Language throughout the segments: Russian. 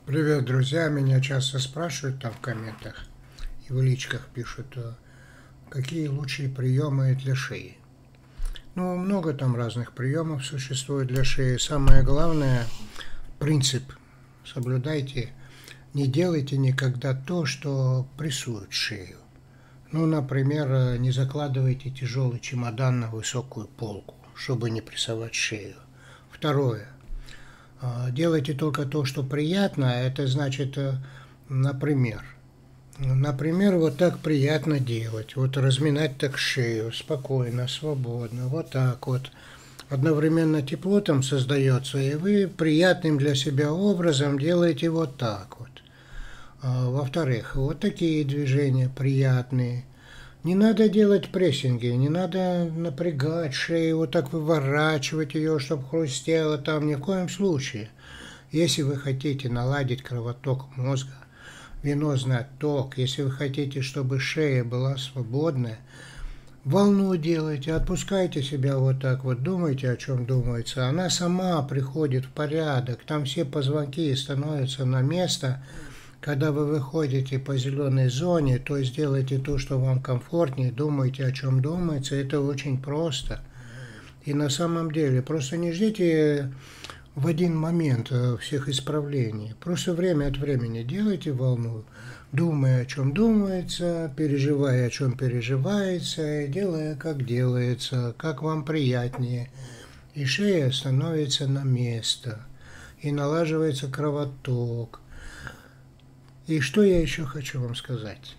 Привет, друзья! Меня часто спрашивают там в комментах и в личках пишут, какие лучшие приемы для шеи. Ну, много там разных приемов существует для шеи. Самое главное, принцип соблюдайте. Не делайте никогда то, что прессует шею. Ну, например, не закладывайте тяжелый чемодан на высокую полку, чтобы не прессовать шею. Второе. Делайте только то, что приятно. Это значит, например, вот так приятно делать. Вот разминать так шею, спокойно, свободно, вот так вот. Одновременно тепло там создается, и вы приятным для себя образом делаете вот так вот. Во-вторых, вот такие движения приятные. Не надо делать прессинги, не надо напрягать шею, вот так выворачивать ее, чтобы хрустело там, ни в коем случае. Если вы хотите наладить кровоток мозга, венозный отток, если вы хотите, чтобы шея была свободная, волну делайте, отпускайте себя вот так вот, думайте, о чем думается. Она сама приходит в порядок, там все позвонки становятся на место. Когда вы выходите по зеленой зоне, то сделайте то, что вам комфортнее, думайте, о чем думается, это очень просто. И на самом деле, просто не ждите в один момент всех исправлений. Просто время от времени делайте волну, думая, о чем думается, переживая, о чем переживается, делая, как делается, как вам приятнее. И шея становится на место, и налаживается кровоток. И что я еще хочу вам сказать?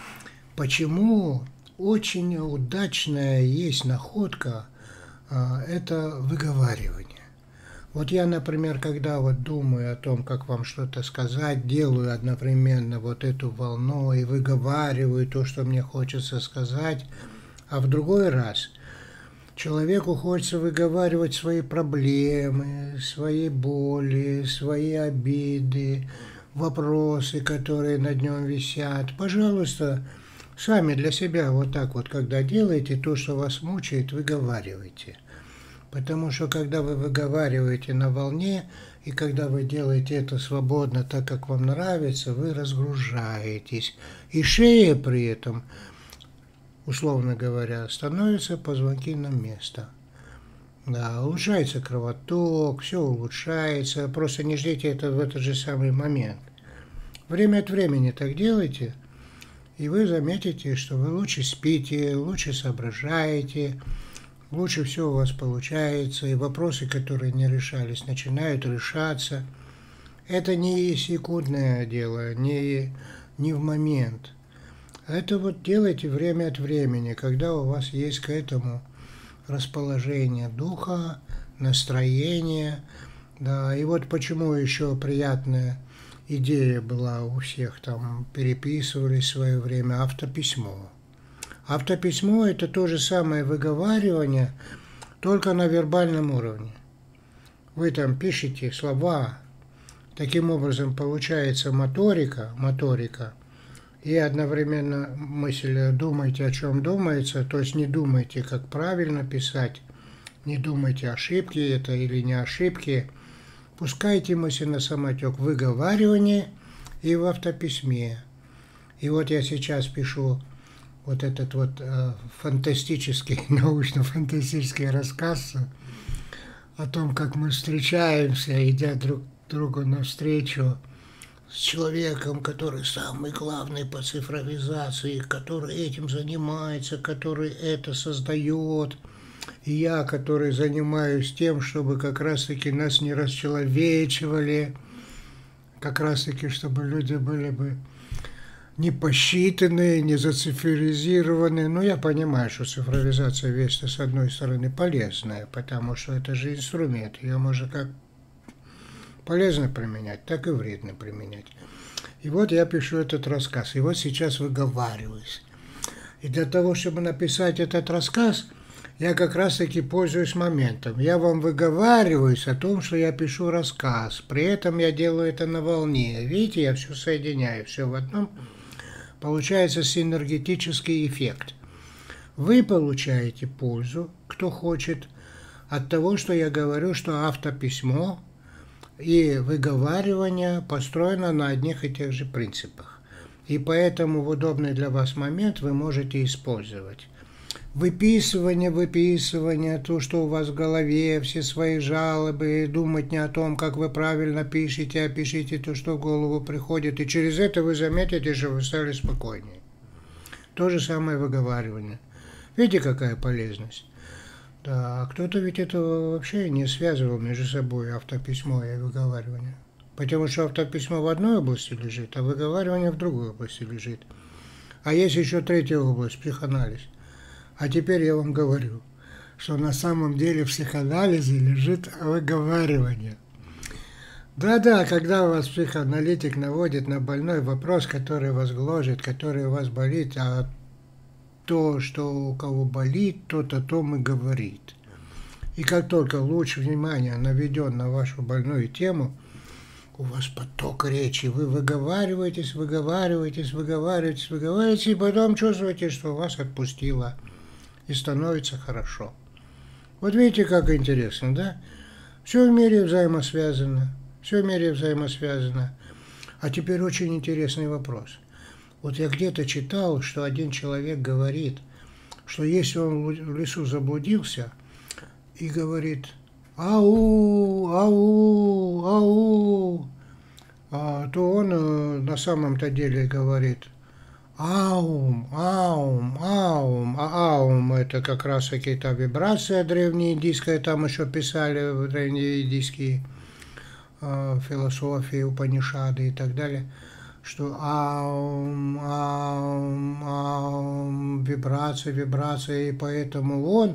Почему очень удачная есть находка это выговаривание. Вот я, например, когда вот думаю о том, как вам что-то сказать, делаю одновременно вот эту волну и выговариваю то, что мне хочется сказать, а в другой раз человеку хочется выговаривать свои проблемы, свои боли, свои обиды, вопросы, которые над нем висят. Пожалуйста, сами для себя вот так вот, когда делаете то, что вас мучает, выговаривайте. Потому что когда вы выговариваете на волне, и когда вы делаете это свободно, так как вам нравится, вы разгружаетесь. И шея при этом, условно говоря, становится позвонки на место. Да, улучшается кровоток, все улучшается, просто не ждите это в этот же самый момент. Время от времени так делайте, и вы заметите, что вы лучше спите, лучше соображаете, лучше все у вас получается, и вопросы, которые не решались, начинают решаться. Это не секундное дело, не в момент. Это вот делайте время от времени, когда у вас есть к этому расположение духа, настроение. Да, и вот почему еще приятная идея была у всех, там переписывали в свое время автописьмо. Автописьмо – это то же самое выговаривание, только на вербальном уровне. Вы там пишете слова, таким образом получается моторика, и одновременно мысль думайте, о чем думается, то есть не думайте, как правильно писать, не думайте, ошибки это или не ошибки. Пускайте мысль на самотек в выговаривании и в автописьме. И вот я сейчас пишу вот этот вот фантастический, научно-фантастический рассказ о том, как мы встречаемся, идя друг другу навстречу, с человеком, который самый главный по цифровизации, который этим занимается, который это создает. И я, который занимаюсь тем, чтобы как раз-таки нас не расчеловечивали, как раз-таки, чтобы люди были бы не посчитанные, не зацифровизированы. Но я понимаю, что цифровизация вещь, с одной стороны, полезная, потому что это же инструмент, ее можно как полезно применять, так и вредно применять. И вот я пишу этот рассказ, и вот сейчас выговариваюсь. И для того, чтобы написать этот рассказ, я как раз-таки пользуюсь моментом. Я вам выговариваюсь о том, что я пишу рассказ. При этом я делаю это на волне. Видите, я все соединяю, все в одном. Получается синергетический эффект. Вы получаете пользу, кто хочет, от того, что я говорю, что автописьмо и выговаривание построено на одних и тех же принципах. И поэтому в удобный для вас момент вы можете использовать выписывание, то, что у вас в голове, все свои жалобы, думать не о том, как вы правильно пишете, а пишите то, что в голову приходит. И через это вы заметите, что вы стали спокойнее. То же самое выговаривание. Видите, какая полезность? Да, кто-то ведь этого вообще не связывал между собой, автописьмо и выговаривание. Потому что автописьмо в одной области лежит, а выговаривание в другой области лежит. А есть еще третья область – психоанализ. А теперь я вам говорю, что на самом деле в психоанализе лежит выговаривание. Да-да, когда у вас психоаналитик наводит на больной вопрос, который вас гложет, который у вас болит, а то, что у кого болит, тот о том и говорит. И как только луч внимания наведен на вашу больную тему, у вас поток речи, вы выговариваетесь, и потом чувствуете, что вас отпустило, и становится хорошо. Вот видите, как интересно, да? Все в мире взаимосвязано, А теперь очень интересный вопрос. Вот я где-то читал, что один человек говорит, что если он в лесу заблудился и говорит «Ау, ау, ау», то он на самом-то деле говорит «Аум, аум, аум». А аум – это как раз какие-то вибрации древнеиндийские, там еще писали в древнеиндийские философии, Упанишады и так далее, что аум, аум, аум, вибрация, и поэтому он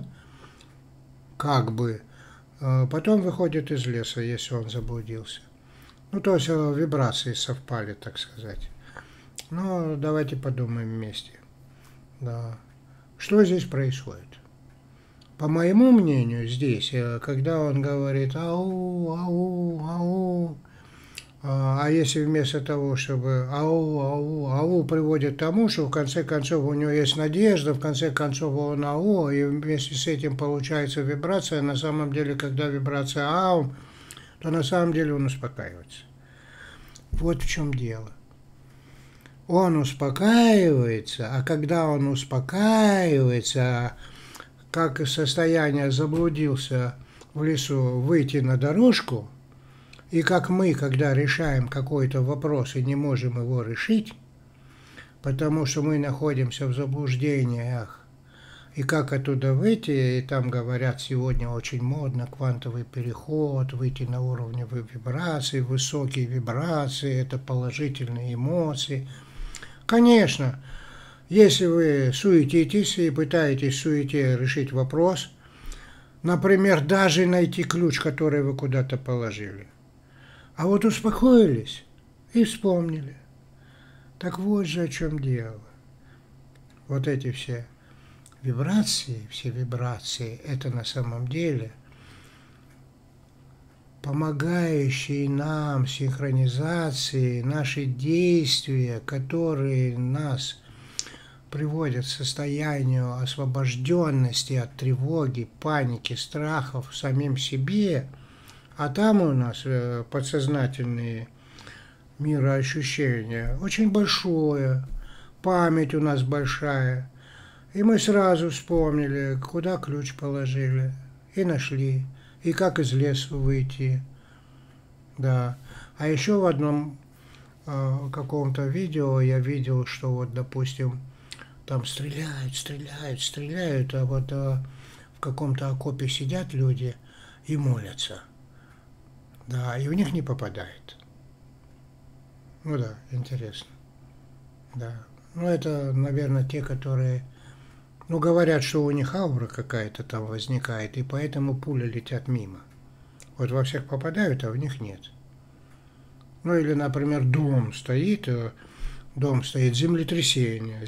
как бы потом выходит из леса, если он заблудился. Ну, то есть вибрации совпали, так сказать. Ну, давайте подумаем вместе. Да. Что здесь происходит? По моему мнению, здесь, когда он говорит «ау, ау, ау», а если вместо того, чтобы «ау, ау, ау» приводит к тому, что в конце концов у него есть надежда, в конце концов он «ау», и вместе с этим получается вибрация, на самом деле, когда вибрация «аум», то на самом деле он успокаивается. Вот в чем дело. Он успокаивается, а когда он успокаивается, как состояние заблудился в лесу, выйти на дорожку, и как мы, когда решаем какой-то вопрос и не можем его решить, потому что мы находимся в заблуждениях, и как оттуда выйти, и там говорят, сегодня очень модно квантовый переход, выйти на уровне вибраций, высокие вибрации, это положительные эмоции. Конечно, если вы суетитесь и пытаетесь в суете решить вопрос, например, даже найти ключ, который вы куда-то положили, а вот успокоились и вспомнили. Так вот же о чем дело. Вот эти все вибрации, это на самом деле помогающие нам синхронизации, наши действия, которые нас приводят к состоянию освобожденности от тревоги, паники, страхов в самим себе, а там у нас подсознательные мироощущения очень большое, память у нас большая, и мы сразу вспомнили, куда ключ положили, и нашли, и как из леса выйти. Да. А еще в одном каком-то видео я видел, что вот, допустим, там стреляют, а вот в каком-то окопе сидят люди и молятся. Да, и в них не попадает. Ну да, интересно. Да. Ну это, наверное, те, которые, ну, говорят, что у них аура какая-то там возникает, и поэтому пули летят мимо. Вот во всех попадают, а в них нет. Ну или, например, дом стоит, землетрясение,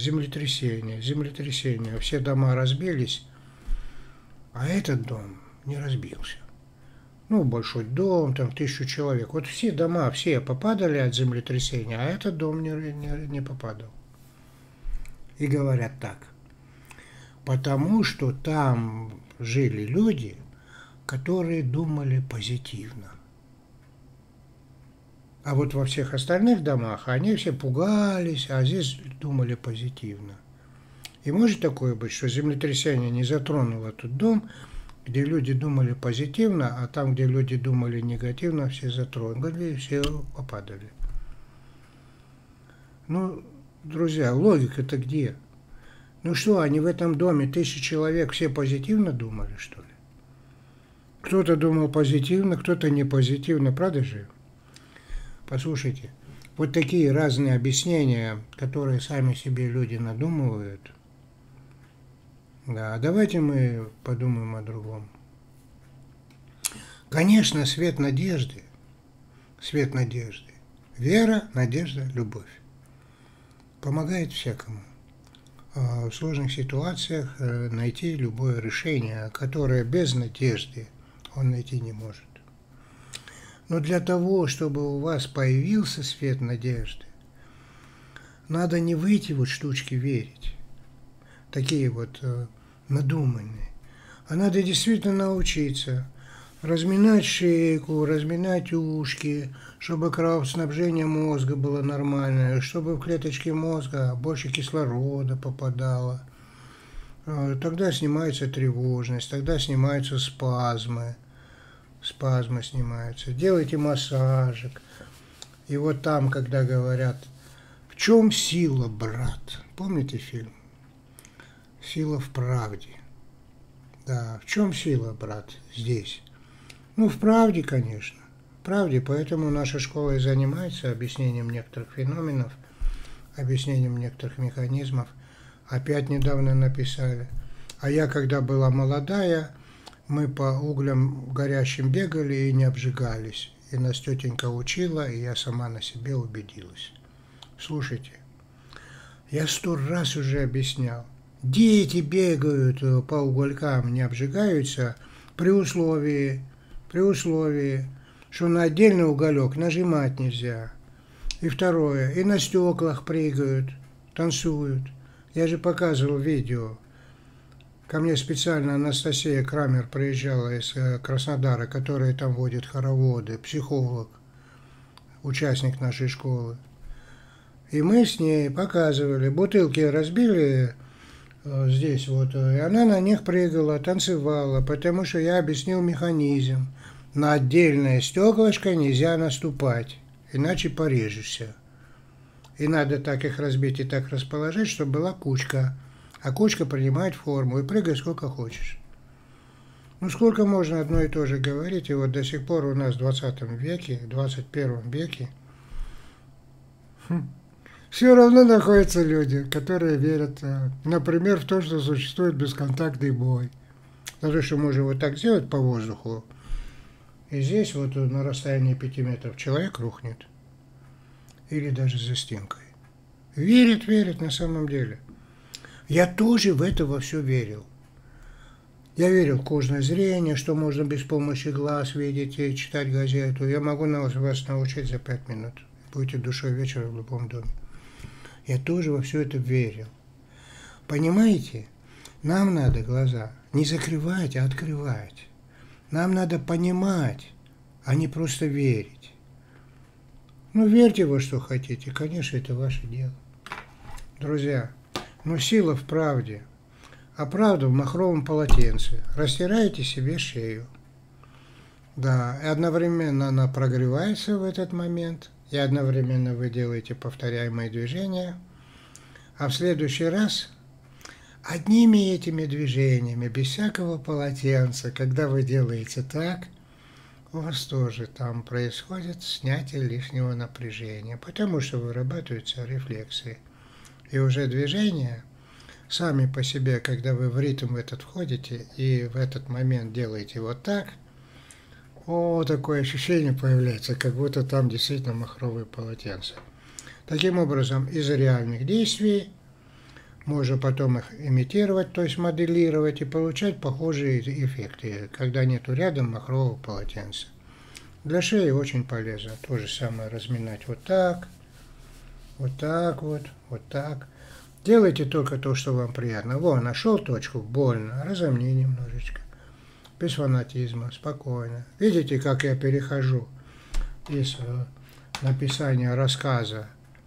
все дома разбились, а этот дом не разбился. Ну, большой дом, там 1000 человек. Вот все дома, все попадали от землетрясения, а этот дом не попадал. И говорят так. Потому что там жили люди, которые думали позитивно. А вот во всех остальных домах они все пугались, а здесь думали позитивно. И может такое быть, что землетрясение не затронуло тот дом, где люди думали позитивно, а там, где люди думали негативно, все затронули, все попадали. Ну, друзья, логика-то где? Ну что, они в этом доме 1000 человек все позитивно думали, что ли? Кто-то думал позитивно, кто-то не позитивно, правда же? Послушайте, вот такие разные объяснения, которые сами себе люди надумывают. Да, давайте мы подумаем о другом. Конечно, свет надежды, вера, надежда, любовь помогает всякому в сложных ситуациях найти любое решение, которое без надежды он найти не может. Но для того, чтобы у вас появился свет надежды, надо не в эти вот штучки верить, такие вот надуманные, а надо действительно научиться разминать шейку, разминать ушки, чтобы кровоснабжение мозга было нормальное, чтобы в клеточки мозга больше кислорода попадало. Тогда снимается тревожность, тогда снимаются спазмы снимаются. Делайте массажик. И вот там, когда говорят, в чем сила, брат? Помните фильм? Сила в правде. Да, в чем сила, брат, здесь? Ну, в правде, конечно. В правде, поэтому наша школа и занимается объяснением некоторых феноменов, объяснением некоторых механизмов. Опять недавно написали. А я, когда была молодая, мы по углям горящим бегали и не обжигались. И нас тетенька учила, и я сама на себе убедилась. Слушайте, я 100 раз уже объяснял. Дети бегают по уголькам, не обжигаются при условии, что на отдельный уголек нажимать нельзя. И второе, и на стеклах прыгают, танцуют. Я же показывал видео. Ко мне специально Анастасия Крамер приезжала из Краснодара, которая там водит хороводы, психолог, участник нашей школы. И мы с ней показывали, бутылки разбили здесь вот, и она на них прыгала, танцевала, потому что я объяснил механизм. На отдельное стеклышко нельзя наступать, иначе порежешься. И надо так их разбить и так расположить, чтобы была кучка. А кучка принимает форму, и прыгай сколько хочешь. Ну, сколько можно одно и то же говорить, и вот до сих пор у нас в 20 веке, в 21 веке, все равно находятся люди, которые верят, например, в то, что существует бесконтактный бой. Даже что можно вот так сделать по воздуху, и здесь вот на расстоянии 5 метров человек рухнет. Или даже за стенкой. Верит на самом деле. Я тоже в это во все верил. Я верил в кожное зрение, что можно без помощи глаз видеть и читать газету. Я могу вас научить за 5 минут. Будете душой вечера в любом доме. Я тоже во все это верил. Понимаете? Нам надо глаза не закрывать, а открывать. Нам надо понимать, а не просто верить. Ну, верьте во что хотите, конечно, это ваше дело. Друзья, но сила в правде, а правда в махровом полотенце. Растираете себе шею. Да, и одновременно она прогревается в этот момент, и одновременно вы делаете повторяемые движения, а в следующий раз одними этими движениями, без всякого полотенца, когда вы делаете так, у вас тоже там происходит снятие лишнего напряжения, потому что вырабатываются рефлексы. И уже движения сами по себе, когда вы в ритм этот входите и в этот момент делаете вот так, такое ощущение появляется, как будто там действительно махровые полотенца. Таким образом, из реальных действий можно потом их имитировать, то есть моделировать и получать похожие эффекты, когда нету рядом махрового полотенца. Для шеи очень полезно. То же самое разминать вот так вот. Делайте только то, что вам приятно. Во, нашел точку, больно, разомни немножечко. Без фанатизма, спокойно. Видите, как я перехожу из написания рассказа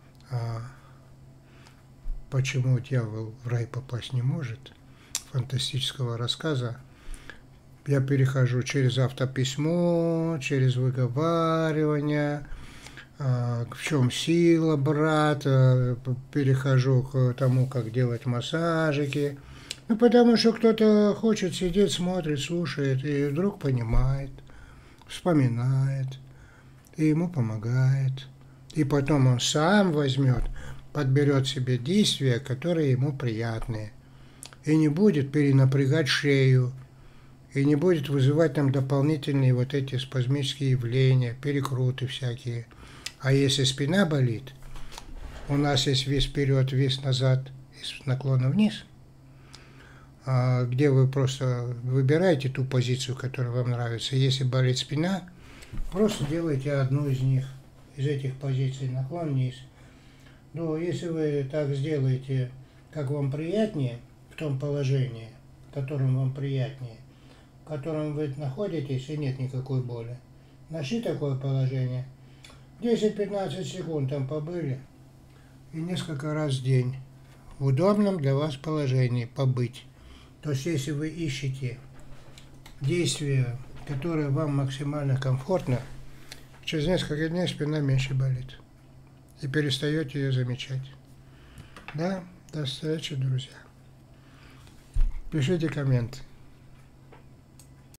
«Почему дьявол в рай попасть не может», фантастического рассказа, я перехожу через автописьмо, через выговаривание, в чем сила брата, перехожу к тому, как делать массажики. Ну, потому что кто-то хочет сидеть, смотрит, слушает, и вдруг понимает, вспоминает, и ему помогает. И потом он сам возьмет, подберет себе действия, которые ему приятные. И не будет перенапрягать шею, и не будет вызывать там дополнительные вот эти спазмические явления, перекруты всякие. А если спина болит, у нас есть вес вперед, вес назад, с наклоном вниз, где вы просто выбираете ту позицию, которая вам нравится. Если болит спина, просто делайте одну из них, из этих позиций, наклон вниз. Но если вы так сделаете, как вам приятнее, в том положении, в котором вам приятнее, в котором вы находитесь и нет никакой боли, нашли такое положение, 10-15 секунд там побыли и несколько раз в день в удобном для вас положении побыть. То есть, если вы ищете действие, которое вам максимально комфортно, через несколько дней спина меньше болит. И перестаете ее замечать. Да, до встречи, друзья. Пишите комменты.